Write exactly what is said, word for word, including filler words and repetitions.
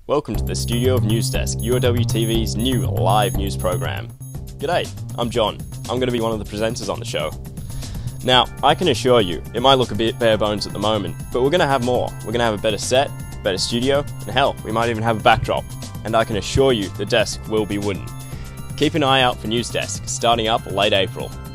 Welcome to the studio of Newsdesk, U O W T V's new live news program. G'day, I'm John. I'm going to be one of the presenters on the show. Now, I can assure you, it might look a bit bare bones at the moment, but we're going to have more. We're going to have a better set, better studio, and hell, we might even have a backdrop. And I can assure you, the desk will be wooden. Keep an eye out for Newsdesk, starting up late April.